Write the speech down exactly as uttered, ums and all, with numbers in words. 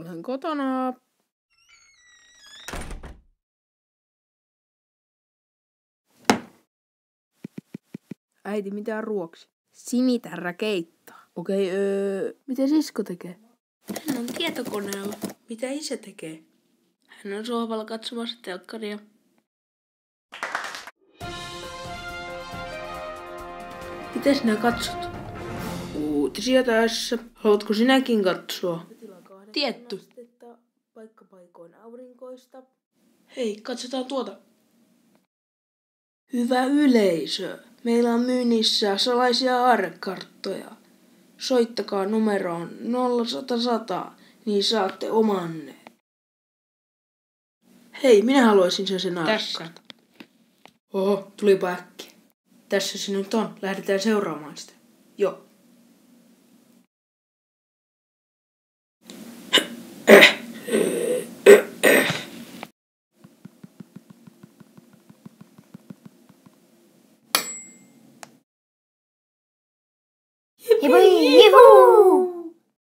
Olen kotona. Äiti, mitä ruoksi? Simitärrä keitto. Okei, öö, mitä sisko tekee? Hän on tietokoneella. Mitä isä tekee? Hän on sohvalla katsomassa telkkaria. Mitä sinä katsot? Uutisia tässä. Haluatko sinäkin katsoa? Tietty. Paikka paikoin aurinkoista. Hei, katsotaan tuota. Hyvä yleisö. Meillä on myynnissä salaisia aarrekarttoja. Soittakaa numeroon nolla sata sata, niin saatte omanne. Hei, minä haluaisin sen sen Tässä. Oho, tulipa äkkiä. Tässä se nyt on. Lähdetään seuraamaan sitä. Joo. Juhu!